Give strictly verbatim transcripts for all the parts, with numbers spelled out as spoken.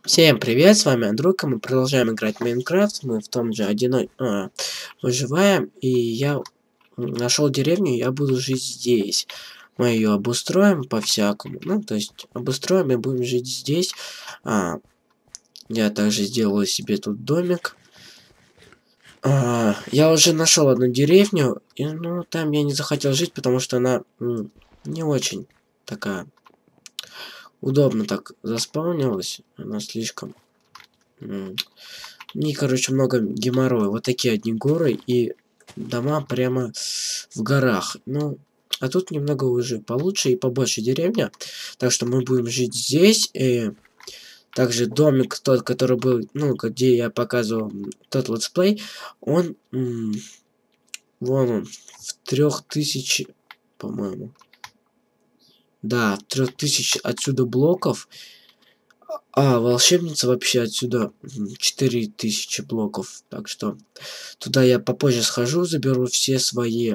Всем привет, с вами Андрюка, мы продолжаем играть в Майнкрафт, мы в том же одино... а, выживаем, и я нашел деревню, я буду жить здесь. Мы ее обустроим по-всякому, ну, то есть обустроим и будем жить здесь. А, я также сделаю себе тут домик. А, я уже нашел одну деревню, и, ну, там я не захотел жить, потому что она м, не очень такая удобно так заспаунилась, она слишком... м, И, короче, много геморроя. Вот такие одни горы и дома прямо в горах. Ну, а тут немного уже получше и побольше деревня. Так что мы будем жить здесь. И также домик тот, который был, ну, где я показывал тот летсплей, он, м, вон он, в трех тысяч, по-моему. Да, трех тысяч отсюда блоков. А, волшебница вообще отсюда четыре тысячи блоков. Так что туда я попозже схожу, заберу все свои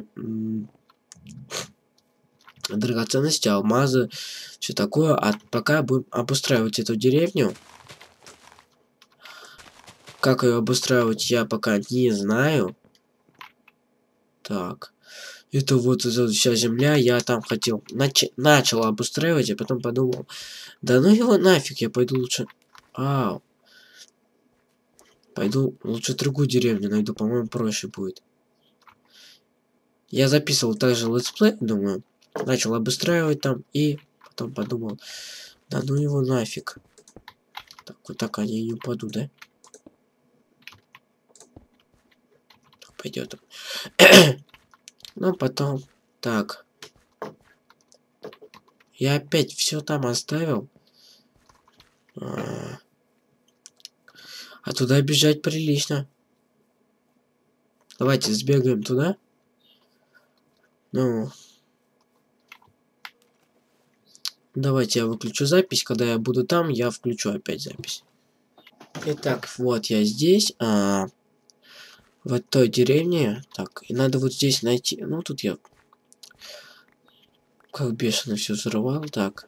драгоценности, алмазы, все такое. А пока будем обустраивать эту деревню. Как ее обустраивать, я пока не знаю. Так. Это вот эта вся земля. Я там хотел... Нач... Начал обустраивать, а потом подумал. Да ну его нафиг, я пойду лучше... Ау. Пойду лучше другую деревню найду, по-моему, проще будет. Я записывал также летсплей, думаю. Начал обустраивать там и потом подумал, да ну его нафиг. Так, вот так они не упадут, да? Пойдет. Ну, потом... Так. Я опять все там оставил. А, а туда бежать прилично. Давайте сбегаем туда. Ну... Давайте я выключу запись. Когда я буду там, я включу опять запись. Итак, вот я здесь. А, в той деревне. Так, и надо вот здесь найти. Ну, тут я... Как бешено все взрывал. Так.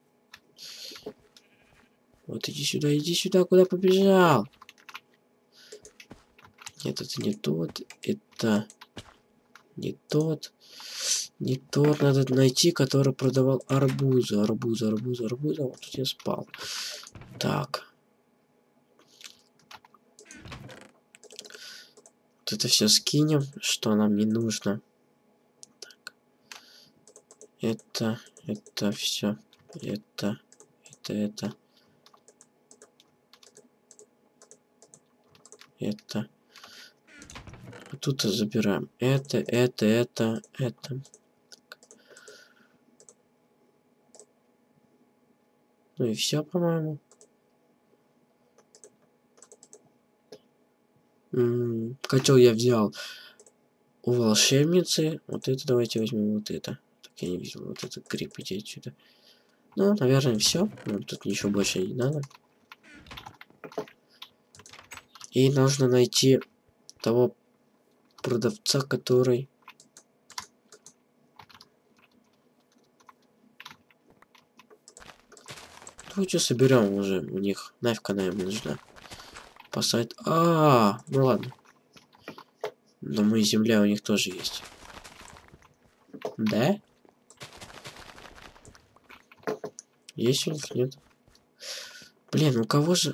Вот иди сюда, иди сюда. Куда побежал? Нет, это не тот. Это... Не тот. Не тот. Надо найти, который продавал арбузы. Арбузы, арбузы, арбузы. Вот тут я спал. Так. Вот это все скинем, что нам не нужно. Так. Это, это все. Это, это, это. Это. А тут забираем. Это, это, это, это. Ну и все, по-моему. Котел я взял у волшебницы. Вот это давайте возьмем вот это. Так я не видел. Вот этот гриб, иди отсюда. Ну, наверное, все. Ну, тут ничего больше не надо. И нужно найти того продавца, который... Давайте соберем уже у них. Нафиг она им нужна. Посадить. А, -а, а, ну ладно. Но мы земля у них тоже есть. Да? Есть у них? Нет? Блин, у кого же...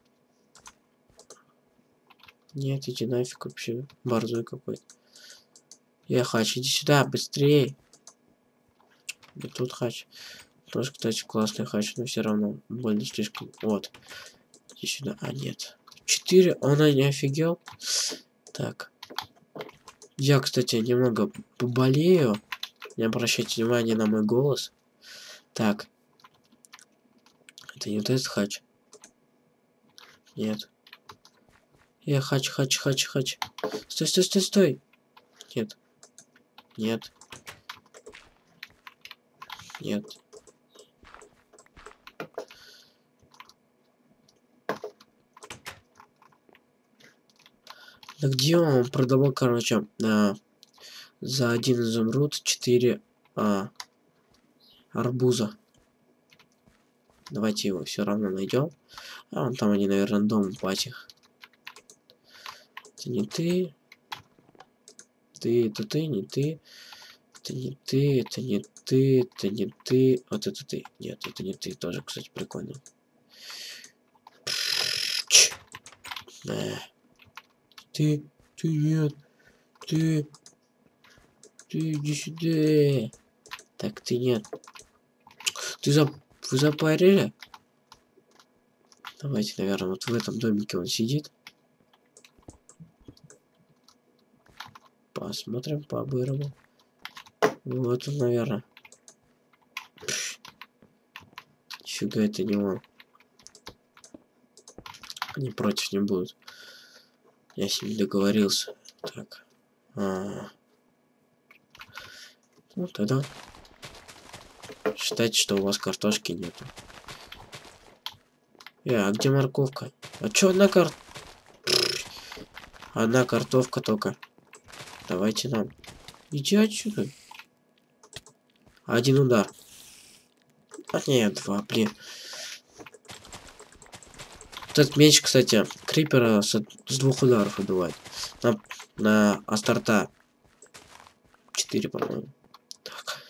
Нет, иди нафиг вообще. Борзой какой-то. Я хач, иди сюда, быстрее. И тут хач. Тоже, кстати, классный хач, но все равно больно слишком. Вот. Иди сюда. А, нет. Четыре. Он не офигел. Так. Я, кстати, немного поболею. Не обращайте внимания на мой голос. Так. Это не вот этот хач. Нет. Я хач, хач, хач, хач. Стой, стой, стой, стой. Нет. Нет. Нет. Да где он продавал, короче, а, за один изумруд четыре а, арбуза. Давайте его все равно найдем. А вон там они, наверное, дом в этих. Это не ты. Ты, это ты, не ты. Это не ты, это не ты, это не ты. Вот это ты. Нет, это не ты. Тоже, кстати, прикольно. Да. Ты, ты нет. Ты. Ты иди сюда. Так, ты нет. Ты за... Вы запарили? Давайте, наверное, вот в этом домике он сидит. Посмотрим по-бырому. Вот он, наверное. Фига, это не он. Они против не будут. Я с ним договорился. Так. А -а -а. Ну, тогда считайте, что у вас картошки нету. Э, а где морковка? А чё одна кар... Одна картошка только. Давайте нам. Иди отсюда. Один удар. А нет, два, блин. Вот этот меч, кстати, крипера с, с двух ударов убивает. На, на Астарта. Четыре, по-моему. Так.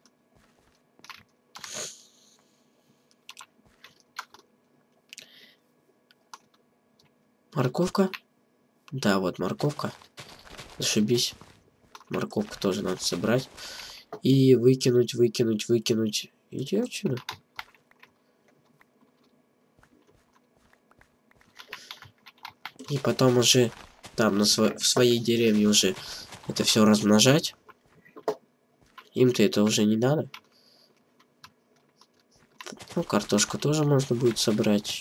Морковка? Да, вот морковка. Зашибись. Морковку тоже надо собрать. И выкинуть, выкинуть, выкинуть. Иди отсюда. И потом уже там на сво в своей деревне уже это все размножать. Им-то это уже не надо. Ну, картошку тоже можно будет собрать.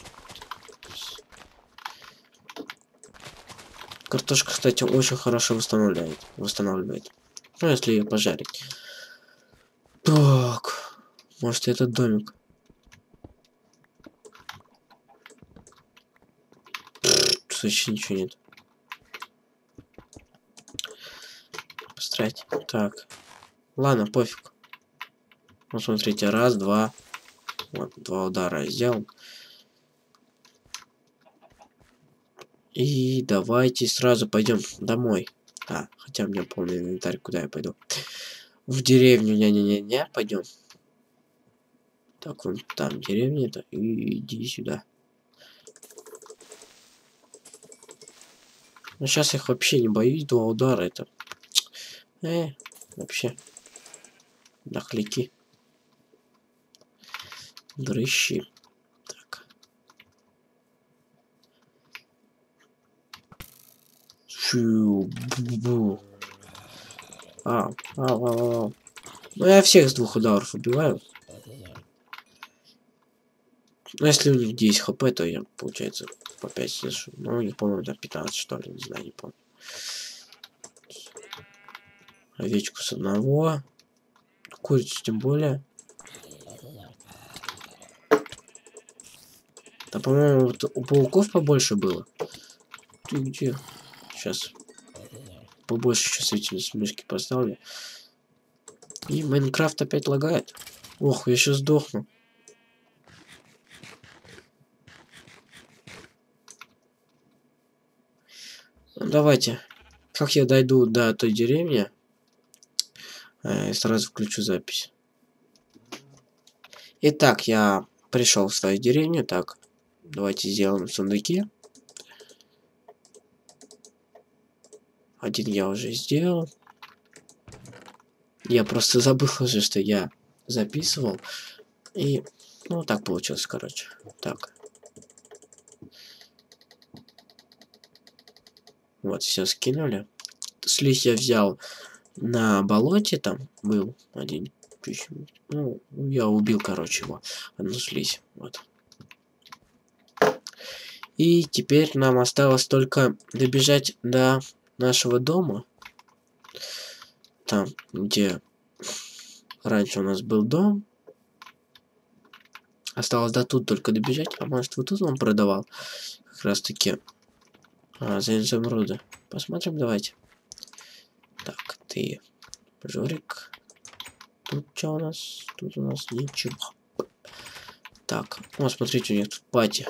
Картошка, кстати, очень хорошо восстанавливает. Восстанавливает. Ну, если ее пожарить. Так. Может, этот домик. Тут вообще ничего нет. Построить. Так. Ладно, пофиг. Вот смотрите, раз, два. Вот, два удара сделал. И давайте сразу пойдем домой. А, хотя у меня полный инвентарь, куда я пойду? В деревню, не-не-не-не, пойдем. Так, вон там деревня-то. И иди сюда. Ну, сейчас их вообще не боюсь, два удара это. Э, вообще. Нахляки. Дрыщи. Так. Фу, бу-бу. А, а, а, а. Ну, я всех с двух ударов убиваю. Ну, если у них десять хп, то я, получается, по пять слышу. Ну, у них, по-моему, до пятнадцать, что ли, не знаю, не помню. Овечку с одного. Курицу тем более. Да, по-моему, вот у пауков побольше было. Ты где? Сейчас. Побольше чувствительность мышки поставлю. И Майнкрафт опять лагает. Ох, я сейчас сдохну. Ну, давайте. Как я дойду до той деревни, я сразу включу запись. Итак, я пришел в свою деревню. Так, давайте сделаем сундуки. Один я уже сделал. Я просто забыл уже, что я записывал. И, ну, так получилось, короче. Так. Вот, все скинули. Слизь я взял на болоте, там был один. Ну, я убил, короче, его. Одну слизь. Вот. И теперь нам осталось только добежать до нашего дома. Там, где раньше у нас был дом. Осталось до тут только добежать. А может, вот тут он продавал? Как раз таки а, за изумруды. Посмотрим, давайте. Так, ты, Жорик. Тут что у нас? Тут у нас ничего. Так, о, смотрите, у них тут пати.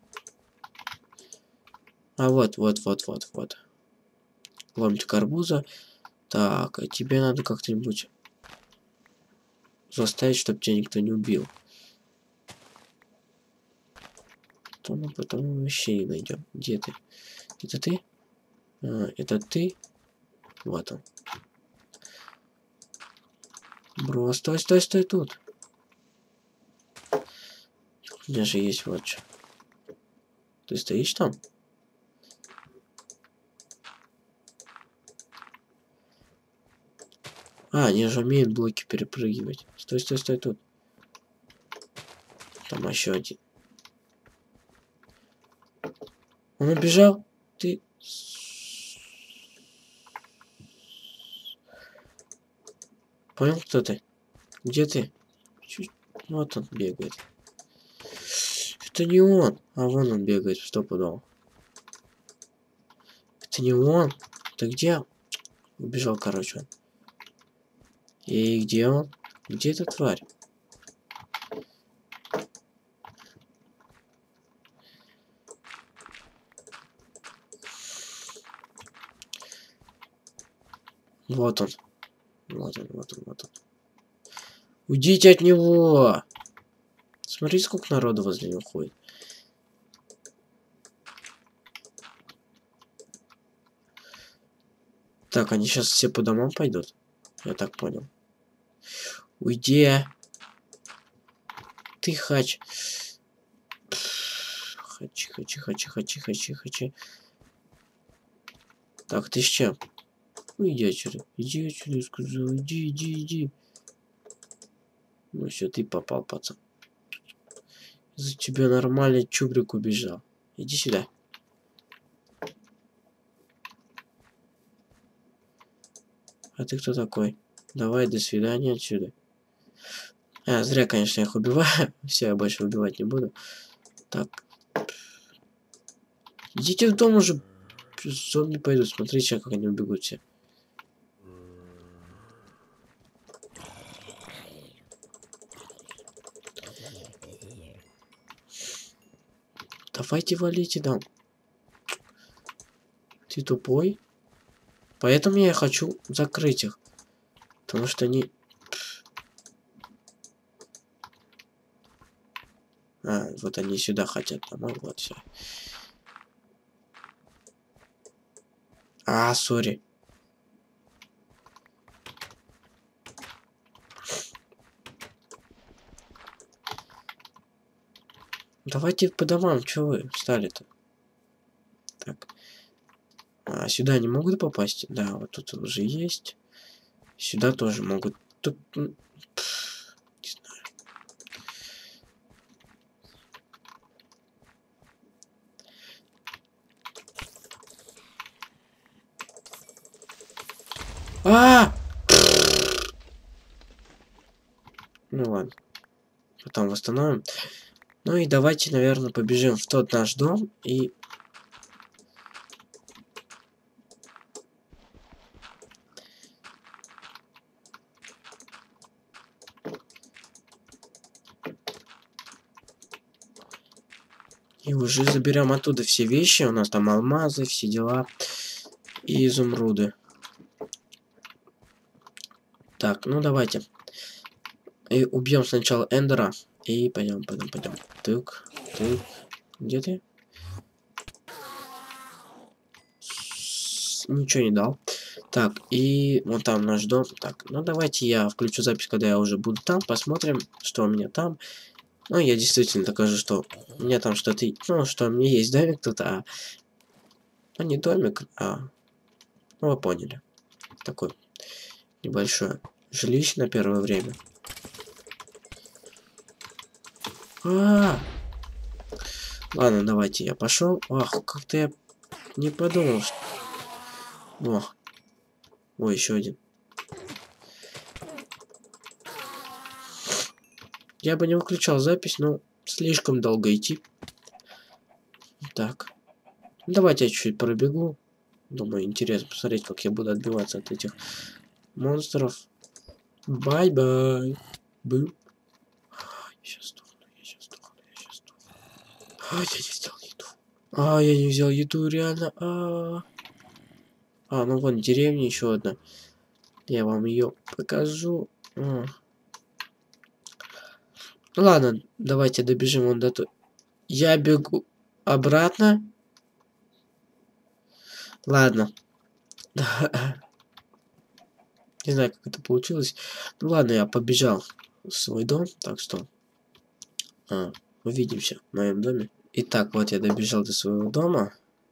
А вот, вот, вот, вот, вот. Ломтик арбуза. Так, а тебе надо как-нибудь заставить, чтобы тебя никто не убил. То мы потом вообще не найдем. Где ты? Это ты? А, это ты? Вот он. Бро, стой, стой, стой тут. У меня же есть вот что. Ты стоишь там? А, они же умеют блоки перепрыгивать. Стой, стой, стой тут. Там еще один. Он убежал? Ты... Понял, кто ты? Где ты? Чуть... Вот он бегает. Это не он. А вон он бегает, стопудово. Это не он. Ты где? Убежал, короче, он. И где он? Где эта тварь? Вот он. Вот он, вот он, вот он. Уйдите от него! Смотри, сколько народу возле него ходит. Так, они сейчас все по домам пойдут. Я так понял. Уйди. Ты хач. Хачи, хачи, хачи, хачи, хачи, хачи. Так, ты с чем? Ну иди отсюда. Иди отсюда, сказал. Иди, иди, иди. Ну все, ты попал, пацан. За тебя нормальный чубрик убежал. Иди сюда. А ты кто такой? Давай, до свидания отсюда. А, зря, конечно, я их убиваю. Все, я больше убивать не буду. Так. Идите в дом уже. Зомби пойдут. Смотрите, как они убегут все. Давайте валите дом. Ты тупой? Поэтому я хочу закрыть их. Потому что они... А, вот они сюда хотят домой. Вот все. А, сори. Давайте по домам, что вы встали-то? Так. А, сюда они могут попасть? Да, вот тут уже есть. Сюда тоже могут. Тут... Пфф, не знаю. А! Ну ладно. Потом восстановим. Ну и давайте, наверное, побежим в тот наш дом и... И уже заберем оттуда все вещи. У нас там алмазы, все дела. И изумруды. Так, ну давайте. И убьем сначала Эндера. И пойдем, пойдем, пойдем. Тык, тык. Где ты? Ничего не дал. Так, и вот там наш дом. Так, ну давайте я включу запись, когда я уже буду там. Посмотрим, что у меня там. Ну, я действительно докажу, что у меня там что-то... Ну, что у меня есть домик тут, а... Ну, не домик, а... Ну, вы поняли. Такой небольшое жилище на первое время. А, -а, а Ладно, давайте я пошел. Ах, как-то я не подумал, что... О, ой, еще один. Я бы не выключал запись, но слишком долго идти. Так. Давайте я чуть-чуть пробегу. Думаю, интересно посмотреть, как я буду отбиваться от этих монстров. Бай-бай. Бу. Я сейчас сдохну, я сейчас сдохну. А, я не взял еду. А, я не взял еду, реально. А, а ну вон деревня еще одна. Я вам ее покажу. А. Ладно, давайте добежим вон до той. Я бегу обратно. Ладно. Не знаю, как это получилось. Ну ладно, я побежал в свой дом, так что а, увидимся в моем доме. Итак, вот я добежал до своего дома.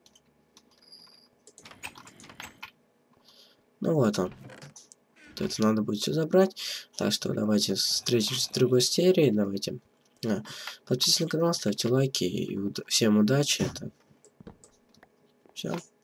Ну вот он. Это надо будет все забрать. Так что давайте встретимся в другой серии. Давайте. А, подписывайтесь на канал, ставьте лайки и уд всем удачи. Это все.